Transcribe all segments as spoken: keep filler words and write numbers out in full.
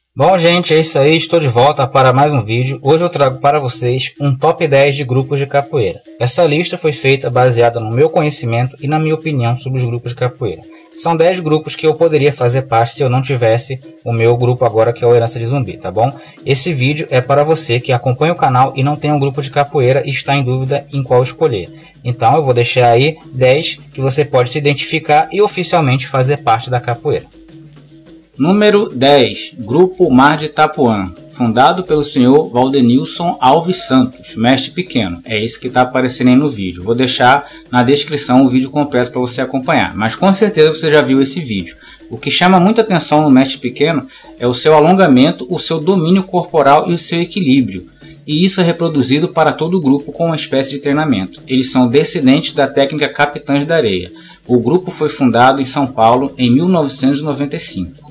Bom, gente, é isso aí, estou de volta para mais um vídeo. Hoje eu trago para vocês um top dez de grupos de capoeira. Essa lista foi feita baseada no meu conhecimento e na minha opinião sobre os grupos de capoeira. São dez grupos que eu poderia fazer parte se eu não tivesse o meu grupo agora, que é o Herança de Zumbi, tá bom? Esse vídeo é para você que acompanha o canal e não tem um grupo de capoeira e está em dúvida em qual escolher. Então eu vou deixar aí dez que você pode se identificar e oficialmente fazer parte da capoeira. Número dez. Grupo Mar de Itapuã, fundado pelo senhor Valdenilson Alves Santos, mestre pequeno. É esse que está aparecendo aí no vídeo. Vou deixar na descrição o vídeo completo para você acompanhar, mas com certeza você já viu esse vídeo. O que chama muita atenção no mestre pequeno é o seu alongamento, o seu domínio corporal e o seu equilíbrio. E isso é reproduzido para todo o grupo com uma espécie de treinamento. Eles são descendentes da técnica Capitães da Areia. O grupo foi fundado em São Paulo em mil novecentos e noventa e cinco.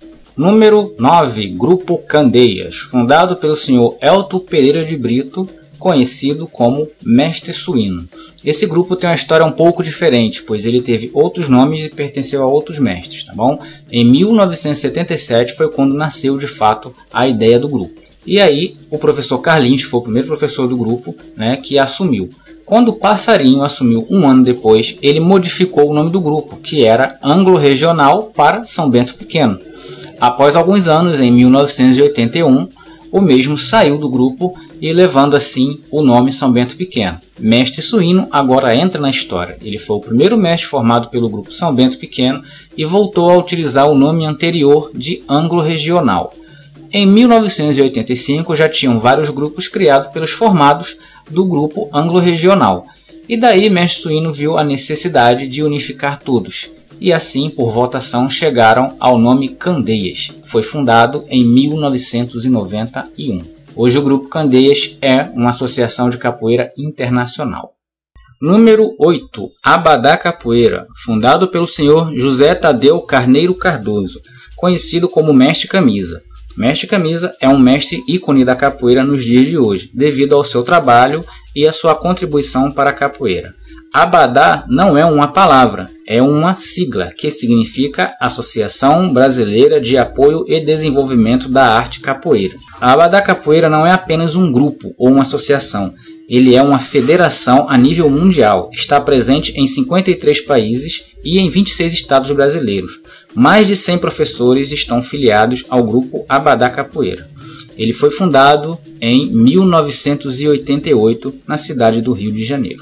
Número nove. Grupo Candeias, fundado pelo senhor Elton Pereira de Brito, conhecido como Mestre Suíno. Esse grupo tem uma história um pouco diferente, pois ele teve outros nomes e pertenceu a outros mestres, tá bom? Em mil novecentos e setenta e sete foi quando nasceu de fato a ideia do grupo. E aí o professor Carlinhos, que foi o primeiro professor do grupo, né, que assumiu. Quando o Passarinho assumiu um ano depois, ele modificou o nome do grupo, que era Anglo-Regional, para São Bento Pequeno. Após alguns anos, em mil novecentos e oitenta e um, o mesmo saiu do grupo e levando assim o nome São Bento Pequeno. Mestre Suíno agora entra na história. Ele foi o primeiro mestre formado pelo grupo São Bento Pequeno e voltou a utilizar o nome anterior de Anglo-Regional. Em mil novecentos e oitenta e cinco já tinham vários grupos criados pelos formados do grupo Anglo-Regional. E daí Mestre Suíno viu a necessidade de unificar todos. E assim, por votação, chegaram ao nome Candeias. Foi fundado em mil novecentos e noventa e um. Hoje o Grupo Candeias é uma associação de capoeira internacional. Número oito. Abadá Capoeira, fundado pelo senhor José Tadeu Carneiro Cardoso, conhecido como Mestre Camisa. Mestre Camisa é um mestre ícone da capoeira nos dias de hoje, devido ao seu trabalho e à sua contribuição para a capoeira. Abadá não é uma palavra, é uma sigla que significa Associação Brasileira de Apoio e Desenvolvimento da Arte Capoeira. A Abadá Capoeira não é apenas um grupo ou uma associação, ele é uma federação a nível mundial, está presente em cinquenta e três países e em vinte e seis estados brasileiros. Mais de cem professores estão filiados ao grupo Abadá Capoeira. Ele foi fundado em mil novecentos e oitenta e oito na cidade do Rio de Janeiro.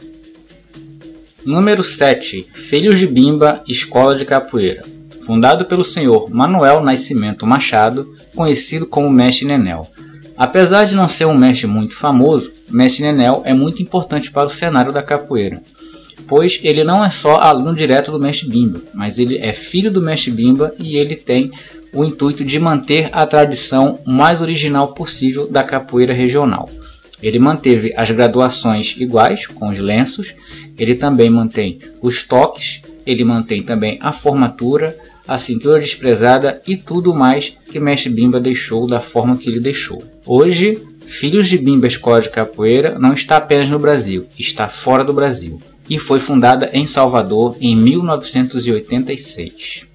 Número sete. Filhos de Bimba, Escola de Capoeira, fundado pelo senhor Manuel Nascimento Machado, conhecido como Mestre Nenel. Apesar de não ser um mestre muito famoso, Mestre Nenel é muito importante para o cenário da capoeira, pois ele não é só aluno direto do Mestre Bimba, mas ele é filho do Mestre Bimba e ele tem o intuito de manter a tradição mais original possível da capoeira regional. Ele manteve as graduações iguais, com os lenços, ele também mantém os toques, ele mantém também a formatura, a cintura desprezada e tudo mais que Mestre Bimba deixou da forma que ele deixou. Hoje, Filhos de Bimba Escola de Capoeira não está apenas no Brasil, está fora do Brasil, e foi fundada em Salvador em mil novecentos e oitenta e seis.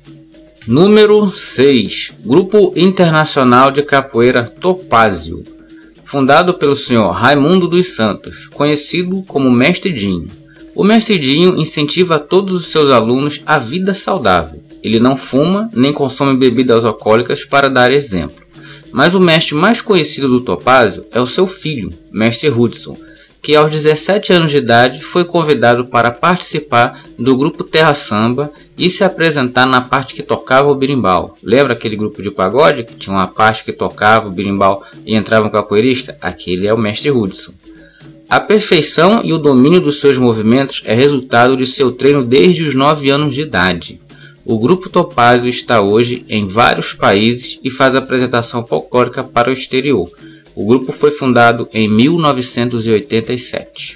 Número seis. Grupo Internacional de Capoeira Topázio, fundado pelo senhor Raimundo dos Santos, conhecido como Mestre Dinho. O Mestre Dinho incentiva todos os seus alunos à vida saudável. Ele não fuma nem consome bebidas alcoólicas para dar exemplo. Mas o mestre mais conhecido do Topázio é o seu filho, Mestre Hudson, que aos dezessete anos de idade foi convidado para participar do grupo Terra Samba e se apresentar na parte que tocava o berimbau. Lembra aquele grupo de pagode que tinha uma parte que tocava o berimbau e entrava um capoeirista? Aquele é o Mestre Hudson. A perfeição e o domínio dos seus movimentos é resultado de seu treino desde os nove anos de idade. O grupo Topázio está hoje em vários países e faz apresentação folclórica para o exterior. O grupo foi fundado em mil novecentos e oitenta e sete.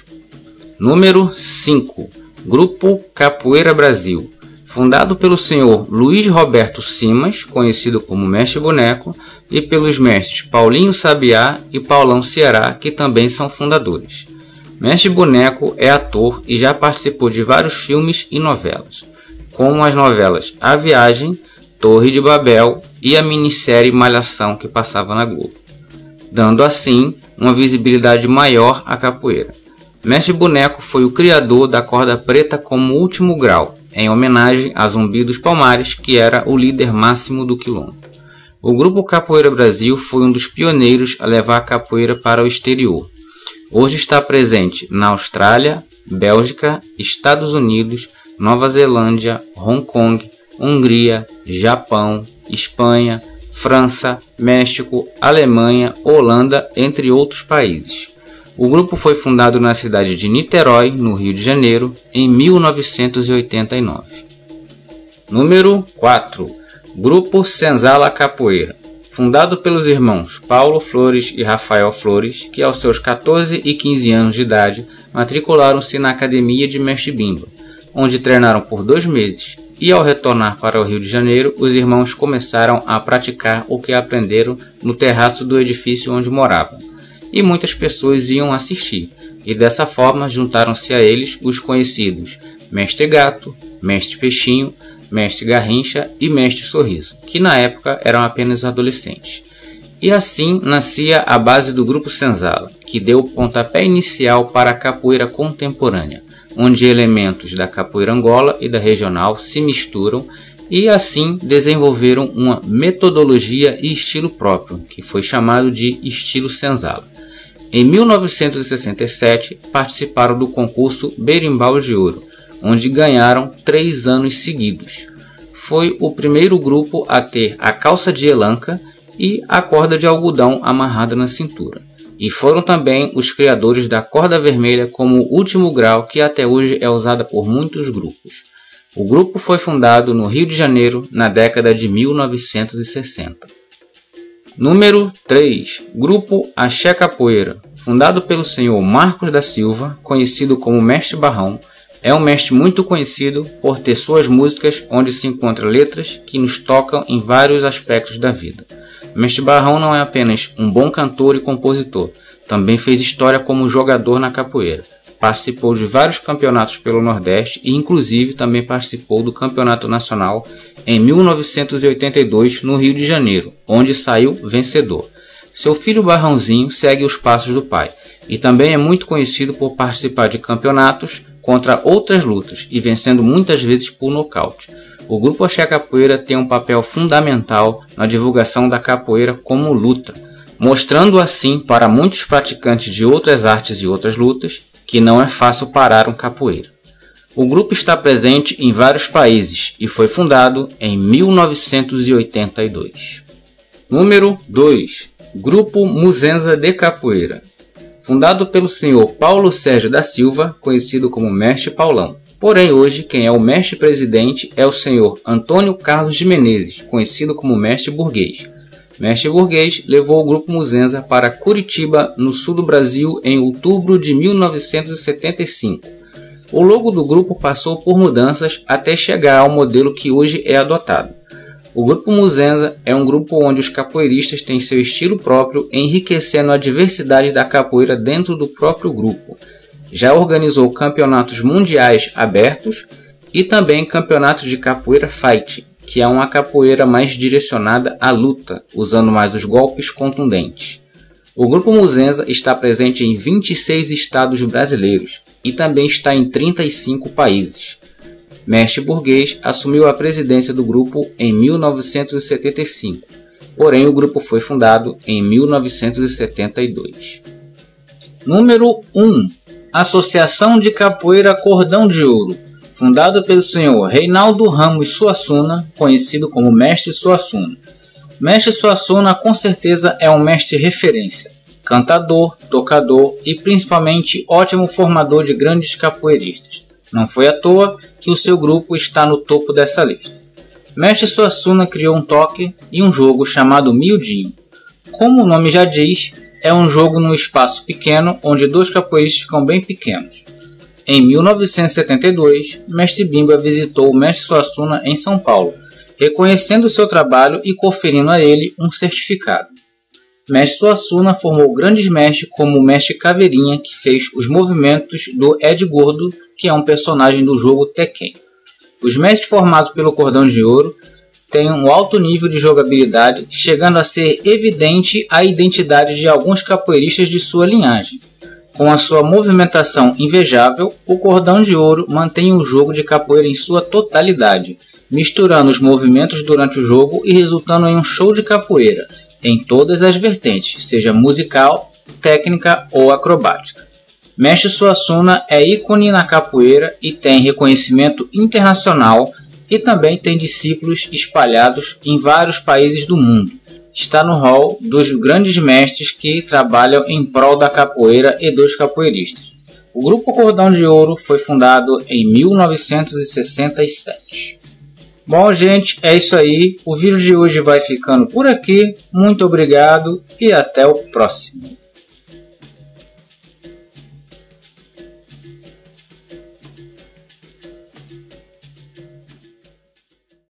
Número cinco. Grupo Capoeira Brasil, fundado pelo senhor Luiz Roberto Simas, conhecido como Mestre Boneco, e pelos mestres Paulinho Sabiá e Paulão Ceará, que também são fundadores. Mestre Boneco é ator e já participou de vários filmes e novelas, como as novelas A Viagem, Torre de Babel e a minissérie Malhação que passava na Globo, dando assim uma visibilidade maior à capoeira. Mestre Boneco foi o criador da corda preta como último grau, em homenagem a Zumbi dos Palmares, que era o líder máximo do quilombo. O Grupo Capoeira Brasil foi um dos pioneiros a levar a capoeira para o exterior. Hoje está presente na Austrália, Bélgica, Estados Unidos, Nova Zelândia, Hong Kong, Hungria, Japão, Espanha, França, México, Alemanha, Holanda, entre outros países. O grupo foi fundado na cidade de Niterói, no Rio de Janeiro, em mil novecentos e oitenta e nove. Número quatro. Grupo Senzala Capoeira. Fundado pelos irmãos Paulo Flores e Rafael Flores, que aos seus quatorze e quinze anos de idade matricularam-se na Academia de Mestre Bimba, onde treinaram por dois meses, e ao retornar para o Rio de Janeiro, os irmãos começaram a praticar o que aprenderam no terraço do edifício onde moravam, e muitas pessoas iam assistir, e dessa forma juntaram-se a eles os conhecidos Mestre Gato, Mestre Peixinho, Mestre Garrincha e Mestre Sorriso, que na época eram apenas adolescentes. E assim nascia a base do Grupo Senzala, que deu o pontapé inicial para a capoeira contemporânea, onde elementos da capoeira Angola e da regional se misturam e assim desenvolveram uma metodologia e estilo próprio, que foi chamado de estilo Senzala. Em mil novecentos e sessenta e sete, participaram do concurso Berimbau de Ouro, onde ganharam três anos seguidos. Foi o primeiro grupo a ter a calça de elanca e a corda de algodão amarrada na cintura. E foram também os criadores da corda vermelha como último grau, que até hoje é usada por muitos grupos. O grupo foi fundado no Rio de Janeiro na década de mil novecentos e sessenta. Número três. Grupo Axé Capoeira. Fundado pelo senhor Marcos da Silva, conhecido como Mestre Barrão, é um mestre muito conhecido por ter suas músicas onde se encontram letras que nos tocam em vários aspectos da vida. Mestre Barrão não é apenas um bom cantor e compositor, também fez história como jogador na capoeira. Participou de vários campeonatos pelo Nordeste e inclusive também participou do Campeonato Nacional em mil novecentos e oitenta e dois no Rio de Janeiro, onde saiu vencedor. Seu filho Barrãozinho segue os passos do pai e também é muito conhecido por participar de campeonatos contra outras lutas e vencendo muitas vezes por nocaute. O Grupo Axé Capoeira tem um papel fundamental na divulgação da capoeira como luta, mostrando assim para muitos praticantes de outras artes e outras lutas que não é fácil parar um capoeira. O grupo está presente em vários países e foi fundado em mil novecentos e oitenta e dois. Número dois. Grupo Muzenza de Capoeira. Fundado pelo senhor Paulo Sérgio da Silva, conhecido como Mestre Paulão. Porém, hoje, quem é o mestre-presidente é o senhor Antônio Carlos de Menezes, conhecido como Mestre Burguês. Mestre Burguês levou o Grupo Muzenza para Curitiba, no sul do Brasil, em outubro de mil novecentos e setenta e cinco. O logo do grupo passou por mudanças até chegar ao modelo que hoje é adotado. O Grupo Muzenza é um grupo onde os capoeiristas têm seu estilo próprio, enriquecendo a diversidade da capoeira dentro do próprio grupo. Já organizou campeonatos mundiais abertos e também campeonatos de capoeira fight, que é uma capoeira mais direcionada à luta, usando mais os golpes contundentes. O Grupo Muzenza está presente em vinte e seis estados brasileiros e também está em trinta e cinco países. Mestre Burguês assumiu a presidência do grupo em mil novecentos e setenta e cinco, porém o grupo foi fundado em mil novecentos e setenta e dois. Número um. Associação de Capoeira Cordão de Ouro. Fundado pelo senhor Reinaldo Ramos Suassuna, conhecido como Mestre Suassuna. Mestre Suassuna com certeza é um mestre referência, cantador, tocador e principalmente ótimo formador de grandes capoeiristas. Não foi à toa que o seu grupo está no topo dessa lista. Mestre Suassuna criou um toque e um jogo chamado Miudinho. Como o nome já diz, é um jogo num espaço pequeno onde dois capoeiristas ficam bem pequenos. Em mil novecentos e setenta e dois, Mestre Bimba visitou o Mestre Suassuna em São Paulo, reconhecendo seu trabalho e conferindo a ele um certificado. Mestre Suassuna formou grandes mestres como o Mestre Caveirinha, que fez os movimentos do Ed Gordo, que é um personagem do jogo Tekken. Os mestres formados pelo Cordão de Ouro tem um alto nível de jogabilidade, chegando a ser evidente a identidade de alguns capoeiristas de sua linhagem. Com a sua movimentação invejável, o Cordão de Ouro mantém o jogo de capoeira em sua totalidade, misturando os movimentos durante o jogo e resultando em um show de capoeira, em todas as vertentes, seja musical, técnica ou acrobática. Mestre Suassuna é ícone na capoeira e tem reconhecimento internacional e também tem discípulos espalhados em vários países do mundo. Está no hall dos grandes mestres que trabalham em prol da capoeira e dos capoeiristas. O Grupo Cordão de Ouro foi fundado em mil novecentos e sessenta e sete. Bom, gente, é isso aí. O vídeo de hoje vai ficando por aqui. Muito obrigado e até o próximo.